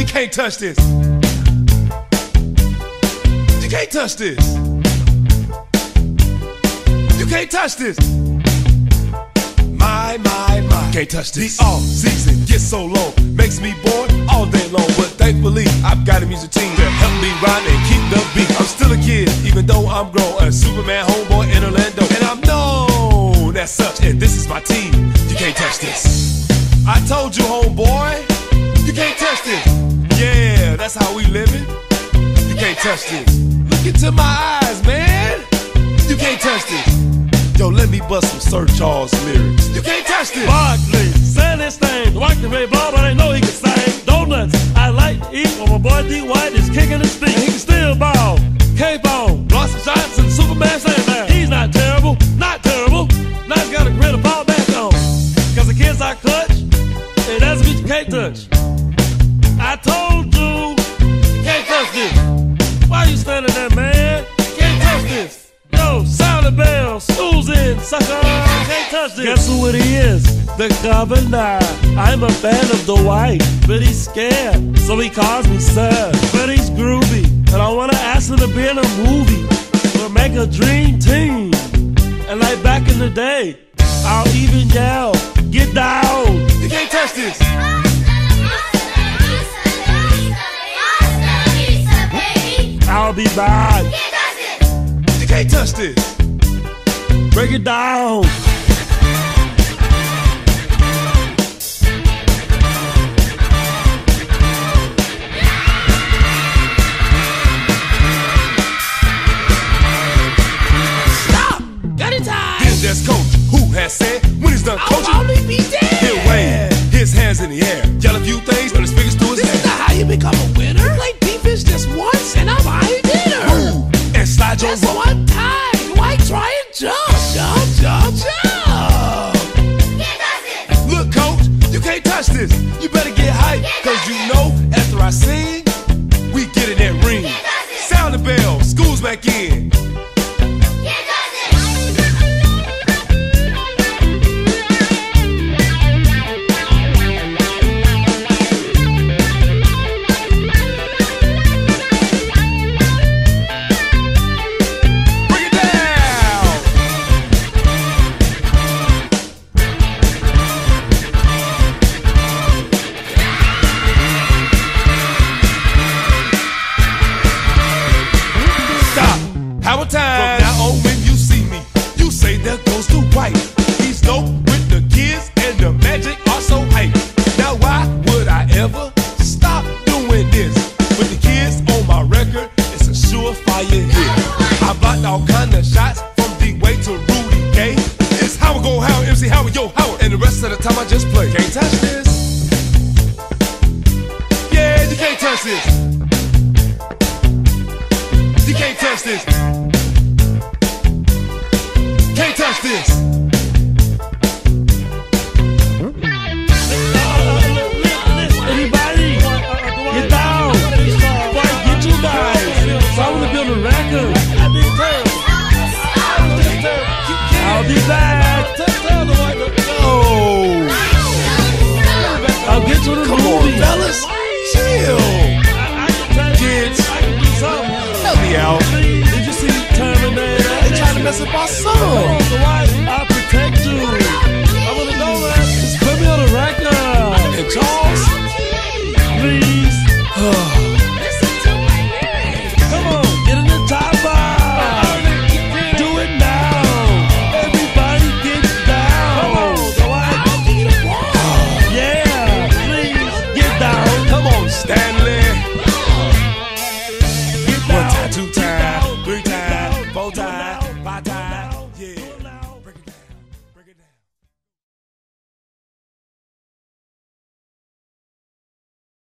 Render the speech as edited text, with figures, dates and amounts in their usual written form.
can't touch this. You can't touch this. You can't touch this. My, can't touch this. The off season gets so long, makes me bored all day long. But thankfully, I've got a music team to help me rhyme and keep the beat. I'm still a kid, even though I'm grown. A Superman homeboy in Orlando, and I'm known as such. And this is my team. You can't touch this. I told you, homeboy, you can't touch this. Yeah, that's how we living. You can't touch this. Look into my eyes, man. You can't touch this. Yo, let me bust some Sir Charles lyrics. You can't touch this. Barkley, saying this thing. The white can play ball, but I know he can sing. Donuts, I like to eat when my boy D. White is kicking his feet. And he can still ball, cape on, block some shots, and Superman saying that he's not terrible, not terrible. Now he's got a grin to fall back on. Cause the kids I clutch, and that's what you can't touch. I told you, can't touch this. Why you standing there, man? Can't touch this. Yo, sound the bell, school's in, sucker, can't touch this. Guess who it is? The governor. I'm a fan of the white, but he's scared, so he calls me sir. But he's groovy, and I wanna ask him to be in a movie. We'll make a dream team, and like back in the day, I'll even yell, get down. You can't touch this. I'll be back. You can't touch this. Break it down. Stop! Got it time! Then there's Coach, who has said when he's done coaching, I'll only be dead! he'll wave his hands in the air, yell a few things, but his fingers to his This is head. not how you become a winner. Play defense just once and I'm buying dinner. Ooh, and slide your Just rope. one time. Why try and jump? Jump, jump, jump. Look, Coach, you can't touch this. You better get hype, cause you know after I sing, we get in that ring. Sound the bell, school's back in. Bring it down. Stop. How a time. From now on, when you see me, you say there goes the white. He's dope with the kids, and the magic are so hype. Now why would I ever stop doing this? With the kids on my record, it's a surefire hit. I blocked all kind of shots from D-Way to Rudy Gay. It's Howard Go Howard, MC Howard, yo Howard, and the rest of the time I just play. Can't touch this. Yeah, you can't touch this. You can't touch this. Can't touch this. Everybody, get down. Boy, get you guys. So I'm gonna build a record. I'll be back. Oh, I'll get to the come movie. on, fellas. Chill. Kids, help me out. Did you see Terminator? They trying to mess up our song. I'll protect you. I wanna know that. Just put me on the record. And Charles, Please. Come on, get in the chopper. Do it now. Everybody get down. Come on, yeah, please get down. come on, Stanley. One time, two time, three time, four time, five time, yeah.